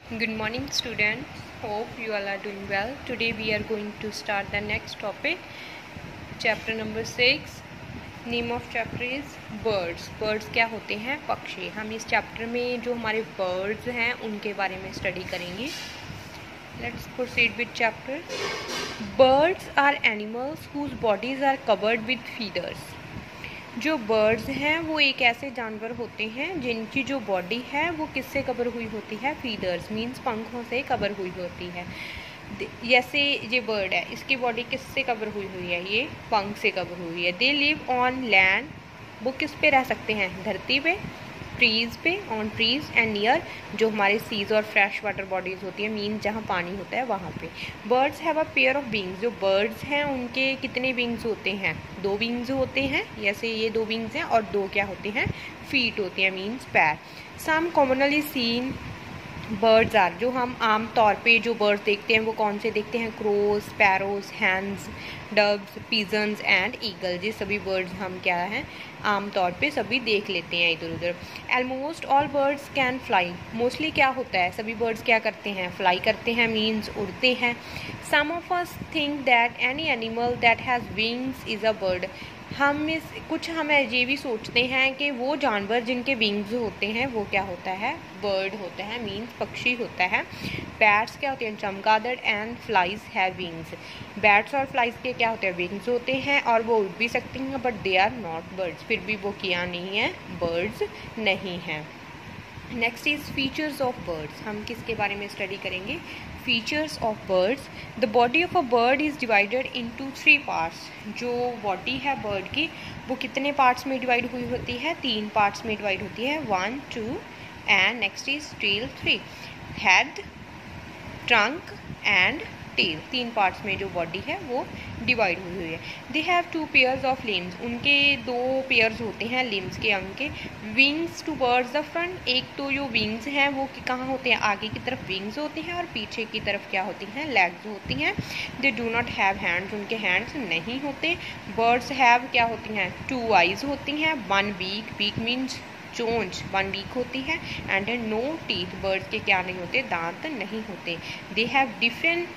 Good morning students, hope you all are doing well. Today we are going to start the next topic, chapter number 6. Name of chapter is birds. Birds क्या होते हैं? पक्षी. हम इस chapter में जो हमारे birds हैं उनके बारे में स्टडी करेंगे. Let's proceed with chapter. Birds are animals whose bodies are covered with feathers. जो बर्ड्स हैं वो एक ऐसे जानवर होते हैं जिनकी जो बॉडी है वो किससे कवर हुई होती है? फीदर्स मीन्स पंखों से कवर हुई होती है. जैसे ये बर्ड है, इसकी बॉडी किससे कवर हुई हुई है? ये पंख से कवर हुई है. They live on land. वो किस पे रह सकते हैं? धरती पे, ट्रीज़ पे, ऑन ट्रीज़ एंड नियर जो हमारे सीज और फ्रेश वाटर बॉडीज़ होती है मीन्स जहाँ पानी होता है वहाँ पे. Birds have a pair of wings. जो बर्ड्स हैं उनके कितने विंग्स होते हैं? 2 विंग्स होते हैं. जैसे ये 2 विंग्स हैं और 2 क्या होते हैं? फीट होते हैं मीन्स पैर. Some commonly seen birds are. जो हम आम तौर पे जो बर्ड्स देखते हैं वो कौन से देखते हैं? Crows, sparrows, hens, doves, pigeons and eagle. ये सभी बर्ड्स हम क्या हैं आम तौर पे सभी देख लेते हैं इधर उधर. Almost all birds can fly. Mostly क्या होता है? सभी बर्ड्स क्या करते हैं? फ्लाई करते हैं मीन्स उड़ते हैं. Some of us think that any animal that has wings is a bird. हम ये भी सोचते हैं कि वो जानवर जिनके विंग्स होते हैं वो क्या होता है? बर्ड होता है मीन्स पक्षी होता है. बैट्स क्या होते हैं? चमगादड़ and flies have wings. Bats और फ्लाइज के क्या होते हैं? विंग्स होते हैं और वो उड़ भी सकती हैं but they are not birds. फिर भी वो क्या नहीं है? बर्ड्स नहीं हैं. Next is features of birds. हम किसके बारे में स्टडी करेंगे? Features of birds. The body of a bird is divided into 3 parts. जो बॉडी है बर्ड की वो कितने पार्ट्स में डिवाइड हुई होती है? 3 पार्ट्स में डिवाइड होती है. 1, 2 and next is tail 3. Head, trunk and tail. 3 parts में जो बॉडी है वो डिवाइड हुई हुई है. They have 2 pairs of limbs. उनके 2 पेयर्स होते हैं लिम्स के, अंग के. Wings towards the front. एक तो जो विंग्स हैं वो कहाँ होते हैं? आगे की तरफ विंग्स होती हैं और पीछे की तरफ क्या होती हैं? लेग्स होती हैं. They do not have hands. उनके हैंड्स नहीं होते. बर्ड्स हैव क्या होती हैं? 2 आइज होती हैं. 1 बीक. बीक मीन्स चोंच. 1 बीक होती है. And no teeth. बर्ड्स के क्या नहीं होते? दांत नहीं होते. They have different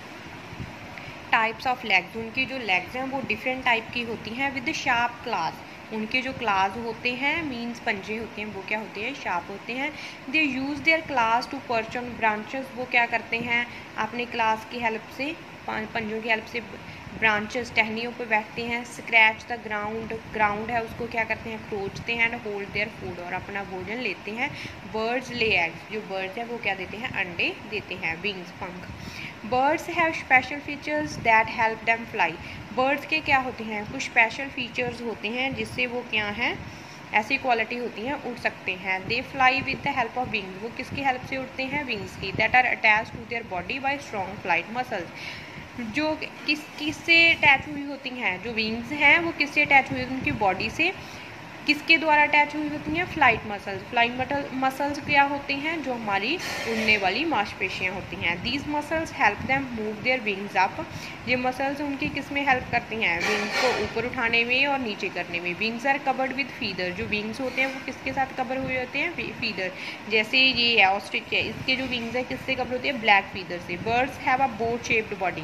types of legs. उनकी जो लेग्स हैं वो डिफरेंट टाइप की होती हैं विद शार्प क्लास. उनके जो क्लास होते हैं मीन्स पंजे होते हैं वो क्या होते हैं? शार्प होते हैं. They use their claws to perch on branches. वो क्या करते हैं? अपने क्लास की हेल्प से, पंजों की हेल्प से ब्रांचेस, टहनियों पे बैठते हैं. Scratch the ground. ग्राउंड है उसको क्या करते हैं? खरोचते हैं. And hold their food. और अपना भोजन लेते हैं. Birds lay eggs. जो बर्ड्स हैं वो क्या देते हैं? अंडे देते हैं. विंग्स, पंख. Birds have special features that help them fly. Birds के क्या होते हैं? कुछ स्पेशल फीचर्स होते हैं जिससे वो क्या हैं? ऐसी क्वालिटी होती हैं उड़ सकते हैं. They fly with the help of wings. वो किसकी हेल्प से उड़ते हैं? विंग्स की. That are attach to their body by strong flight muscles. जो किससे अटैच हुई होती हैं? जो विंग्स हैं वो किससे अटैच हुई होती हैं? उनकी बॉडी से. किसके द्वारा अटैच हुई होती हैं? Flight muscles. फ्लाइट मसल्स क्या होती हैं? जो हमारी उड़ने वाली मांसपेशियाँ होती हैं. These muscles help them move their wings up. ये मसल्स उनकी किस में हेल्प करती हैं? विंग्स को ऊपर उठाने में और नीचे करने में. Wings are covered with feather. जो विंग्स होते हैं वो किसके साथ कवर हुए होते हैं? फीदर. जैसे ये है ऑस्ट्रिच है, इसके जो विंग्स है किससे कवर होती है? ब्लैक फीदर से. Birds have a boat shaped body.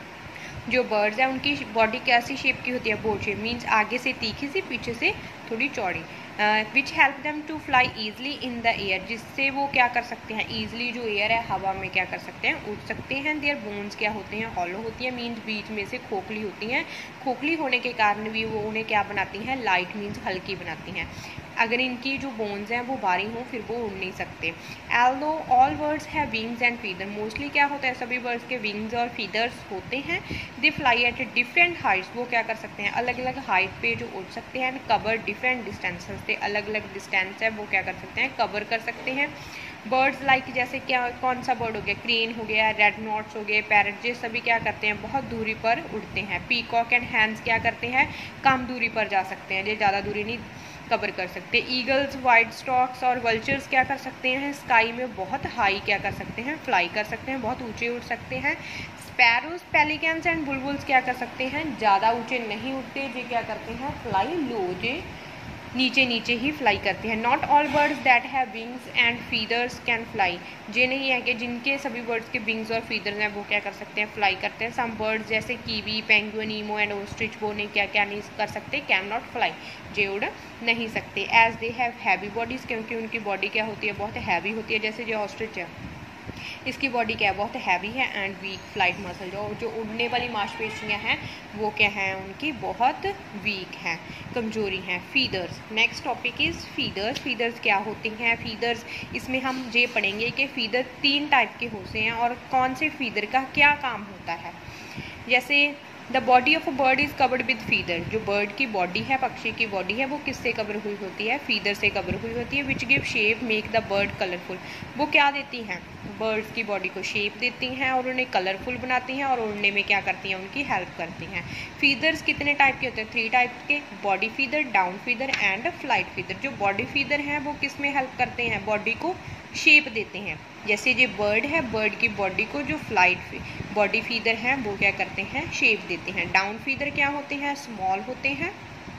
जो बर्ड्स हैं उनकी बॉडी कैसी शेप की होती है? बोट शेप मीन्स आगे से तीखी सी, पीछे से थोड़ी चौड़ी. Which help them to fly easily in the air. जिससे वो क्या कर सकते हैं? ईजली जो एयर है हवा में क्या कर सकते हैं? उड़ सकते हैं. देयर बोन्स क्या होते हैं? हॉलो होती है मीन्स बीच में से खोखली होती हैं. खोखली होने के कारण भी वो उन्हें क्या बनाती हैं? लाइट मीन्स हल्की बनाती हैं. अगर इनकी जो बोन्स हैं वो भारी हों फिर वो उड़ नहीं सकते. Although all birds have wings and feather. Mostly क्या होता है? सभी बर्ड्स के विंग्स और फीदर्स होते हैं. They fly at different heights. वो क्या कर सकते हैं? अलग अलग हाइट पे जो उड़ सकते हैं. कवर डिफरेंट डिस्टेंसेस से. अलग अलग डिस्टेंस है वो क्या कर सकते हैं? कवर कर सकते हैं. बर्ड्स लाइक जैसे क्या, कौन सा बर्ड हो गया? क्रेन हो गया, रेड नॉट्स हो गए, पैरट. ये सभी क्या करते हैं? बहुत दूरी पर उड़ते हैं. पीकॉक एंड हैंस क्या करते हैं? कम दूरी पर जा सकते हैं. ये ज़्यादा दूरी नहीं कवर कर सकते. ईगल्स, वाइट स्टॉक्स और वल्चर्स क्या कर सकते हैं? स्काई में बहुत हाई क्या कर सकते हैं? फ्लाई कर सकते हैं. बहुत ऊंचे उड़ सकते हैं. स्पैरोज, पेलिकन्स एंड बुलबुल्स क्या कर सकते हैं? ज़्यादा ऊंचे नहीं उड़ते. ये क्या करते हैं? Fly low. ये नीचे नीचे ही फ्लाई करते हैं। Not all birds that have wings and feathers can fly, ये नहीं है कि जिनके सभी बर्ड्स के विंग्स और फीदर्स हैं वो क्या कर सकते हैं, फ्लाई करते हैं। सम बर्ड्स जैसे kiwi, penguin, emu and ostrich वो नहीं क्या नहीं कर सकते, कैन नॉट फ्लाई, जे उड़ नहीं सकते। As they have heavy bodies, क्योंकि उनकी बॉडी क्या होती है, बहुत हैवी होती है। जैसे जो ऑस्ट्रिच है इसकी बॉडी क्या है, बहुत हैवी है। एंड वीक फ्लाइट मसल, जो उड़ने वाली मांसपेशियां हैं वो क्या हैं, उनकी बहुत वीक हैं, कमजोरी हैं। Feathers, next topic is feathers. Feathers क्या होती हैं, फीदर्स इसमें हम ये पढ़ेंगे कि फीदर 3 टाइप के होते हैं और कौन से फीदर का क्या काम होता है। जैसे the body of a bird is covered with feather, जो बर्ड की बॉडी है, पक्षी की बॉडी है, वो किससे कवर हुई होती है, फीदर से कवर हुई होती है। Which give shape make the bird colourful, वो क्या देती हैं, बर्ड्स की बॉडी को शेप देती हैं और उन्हें कलरफुल बनाती हैं और उड़ने में क्या करती हैं, उनकी हेल्प करती हैं। फीदर्स कितने टाइप के होते हैं, 3 टाइप के, body feather, down feather and flight feather. जो बॉडी फीदर हैं वो किस में हेल्प करते हैं, बॉडी को शेप देते हैं। जैसे ये बर्ड है, बर्ड की बॉडी को जो फ्लाइट बॉडी फीदर हैं वो क्या करते हैं, शेप देते हैं। डाउन फीदर क्या होते हैं, स्मॉल होते हैं,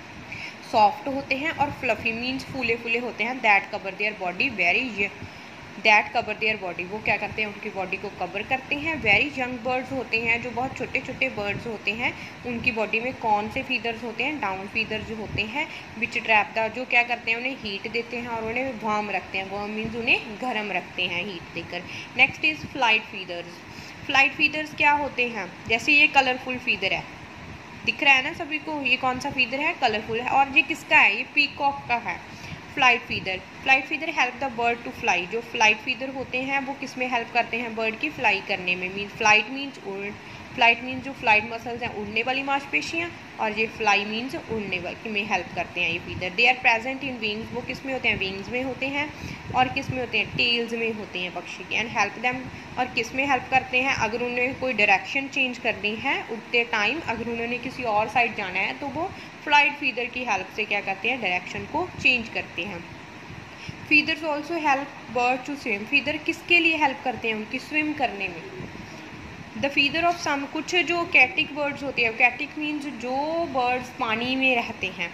सॉफ्ट होते हैं और फ्लफी मीन्स फूले फूले होते हैं। That cover there body very, that cover there body, वो क्या करते हैं, उनकी बॉडी को कवर करते हैं। वेरी यंग बर्ड्स होते हैं, जो बहुत छोटे छोटे बर्ड्स होते हैं, उनकी बॉडी में कौन से फीदर्स होते हैं, डाउन फीदर जो होते हैं। विच ट्रैप द, जो क्या करते हैं, उन्हें हीट देते हैं और उन्हें वार्म रखते हैं। वार्म मीन्स उन्हें गर्म रखते हैं हीट देकर। Next is flight feathers. Flight feathers क्या होते हैं, जैसे ये कलरफुल फीदर है, दिख रहा है ना सभी को, ये कौन सा फीदर है, कलरफुल है। और ये किसका है, ये पीकॉक का है। Flight feather, flight feather help the bird to fly, जो फ्लाइट फीदर होते हैं वो किस में हेल्प करते हैं, बर्ड की फ्लाई करने में। मीन्स फ्लाइट मीन्स उड़, फ्लाइट मीन्स जो फ्लाइट मसल्स हैं, उड़ने वाली मांसपेशियाँ, और ये फ्लाई मीन्स उड़ने वाली में हेल्प करते हैं ये feather. They are present in wings, वो किस में होते हैं, विंग्स में होते हैं। और किस में होते हैं, टेल्स में होते हैं पक्षी के। एंड हेल्प देम, और किस में हेल्प करते हैं, अगर उन्हें कोई डायरेक्शन चेंज करनी है उड़ते टाइम, अगर उन्होंने किसी और साइड जाना है तो वो फ्लाइट फीदर की हेल्प से क्या करते हैं, डायरेक्शन को चेंज करते हैं। Feathers also help bird to swim, feather किसके लिए हेल्प करते हैं, उनकी स्विम करने में। द फीदर ऑफ सम, कुछ जो कैटिक बर्ड्स होते हैं, कैटिक मीन्स जो बर्ड्स पानी में रहते हैं,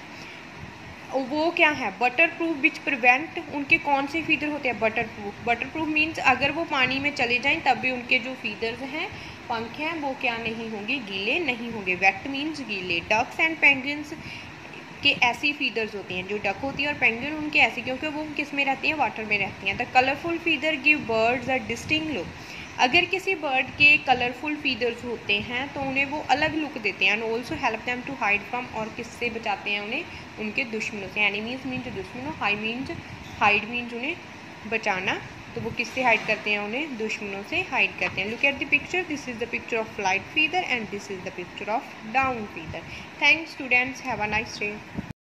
वो क्या है, बटर प्रूफ विच प्रिवेंट, उनके कौन से फीदर होते हैं, water proof. Water proof means अगर वो पानी में चले जाएं तब भी उनके जो फीदर्स हैं, पंख हैं, वो क्या नहीं होंगे, गीले नहीं होंगे। वेट मीन्स गीले। डक्स एंड पेंगुइन्स के ऐसी फीदर्स होती हैं, जो डक होती है और पेंगुइन उनके ऐसी, क्योंकि वो किस में रहती हैं, वाटर में रहती हैं। The colourful feather give birds a distinct look, अगर किसी बर्ड के कलरफुल फीदर्स होते हैं तो उन्हें वो अलग लुक देते हैं। And also help them to hide from, और किससे बचाते हैं उन्हें, उनके दुश्मनों से। एनिमीज मीन्स दुश्मनों, हाइड मीन्स उन्हें बचाना, तो वो किससे हाइड करते हैं, उन्हें दुश्मनों से हाइड करते हैं। Look at the picture, this is the picture of flight feather and this is the picture of down feather. Thanks students, have a nice day.